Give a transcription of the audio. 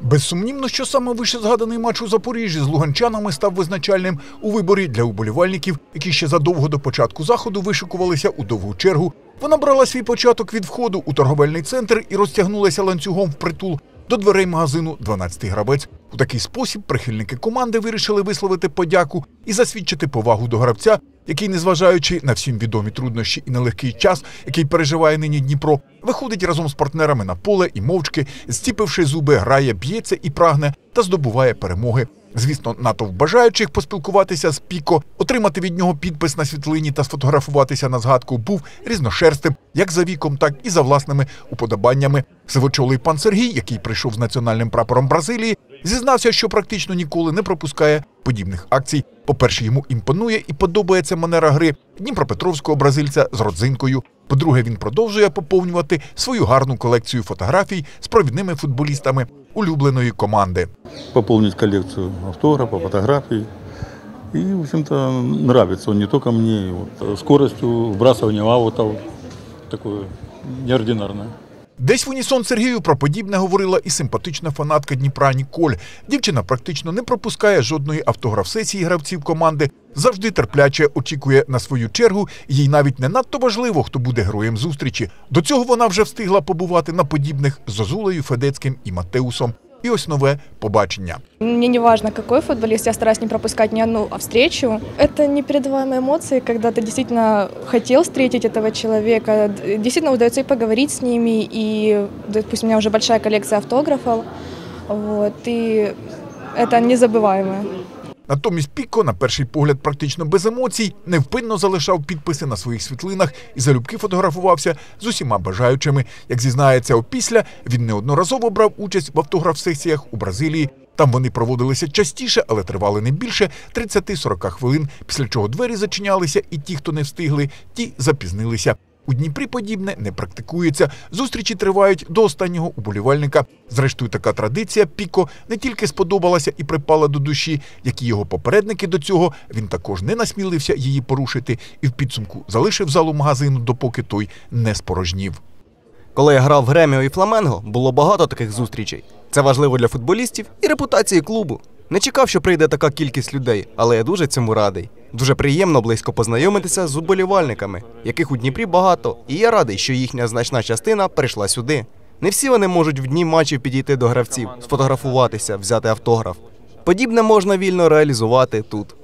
Безсумнівно, що саме вищезгаданий матч у Запоріжжі з луганчанами став визначальним у виборі для уболівальників, які ще задовго до початку заходу вишикувалися у довгу чергу. Вона брала свій початок від входу у торговельний центр і розтягнулася ланцюгом впритул до дверей магазину «12-й гравець». У такий спосіб прихильники команди вирішили висловити подяку і засвідчити повагу до гравця, який, незважаючи на всім відомі труднощі і нелегкий час, який переживає нині Дніпро, виходить разом з партнерами на поле і мовчки, зціпивши зуби, грає, б'ється і прагне та здобуває перемоги. Звісно, натовп бажаючих поспілкуватися з Піко, отримати від нього підпис на світлині та сфотографуватися на згадку був різношерстим, як за віком, так і за власними уподобаннями. Сивочолий пан Сергій, який прийшов з національним прапором Бразилії, зізнався, що практично ніколи не пропускає подібних акцій. По-перше, йому імпонує і подобається манера гри дніпропетровського бразильця з родзинкою. По-друге, він продовжує поповнювати свою гарну колекцію фотографій з провідними футболістами улюбленої команди. Пополнить коллекцию автографов, фотографий. И, в общем-то, нравится он не только мне. Вот, скоростью вбрасывания аутов такое неординарное. Десь в унісон Сергію про подібне говорила і симпатична фанатка Дніпра Ніколь. Дівчина практично не пропускає жодної автограф-сесії гравців команди, завжди терпляче очікує на свою чергу, і їй навіть не надто важливо, хто буде героєм зустрічі. До цього вона вже встигла побувати на подібних з Зозулею, Федецьким і Матеусом. І ось нове побачення. Мне не важно, какой футболист, я стараюсь не пропускать ни одну встречу. Это непередаваемые эмоции, когда ты действительно хотел встретить этого человека, действительно удается и поговорить с ними, и, допустим, у меня уже большая коллекция автографов, вот, и это незабываемое. Натомість Піко, на перший погляд практично без емоцій, невпинно залишав підписи на своїх світлинах і залюбки фотографувався з усіма бажаючими. Як зізнається опісля, він неодноразово брав участь в автограф-сесіях у Бразилії. Там вони проводилися частіше, але тривали не більше 30-40 хвилин, після чого двері зачинялися, і ті, хто не встигли, ті запізнилися. У Дніпрі подібне не практикується. Зустрічі тривають до останнього уболівальника. Зрештою, така традиція Піко не тільки сподобалася і припала до душі, як і його попередники до цього, він також не насмілився її порушити і в підсумку залишив залу магазину, допоки той не спорожнів. Коли я грав в Греміо і Фламенго, було багато таких зустрічей. Це важливо для футболістів і репутації клубу. Не чекав, що прийде така кількість людей, але я дуже цьому радий. Дуже приємно близько познайомитися з уболівальниками, яких у Дніпрі багато, і я радий, що їхня значна частина прийшла сюди. Не всі вони можуть в дні матчів підійти до гравців, сфотографуватися, взяти автограф. Подібне можна вільно реалізувати тут.